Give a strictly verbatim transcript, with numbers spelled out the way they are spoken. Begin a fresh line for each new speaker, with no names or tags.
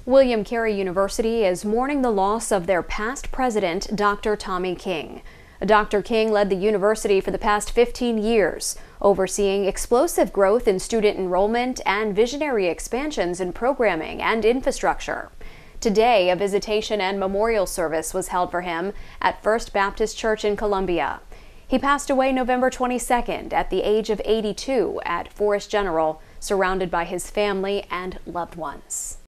William Carey University is mourning the loss of their past president, Doctor Tommy King. Doctor King led the university for the past fifteen years, overseeing explosive growth in student enrollment and visionary expansions in programming and infrastructure. Today, a visitation and memorial service was held for him at First Baptist Church in Columbia. He passed away November twenty-second at the age of eighty-two at Forest General, surrounded by his family and loved ones.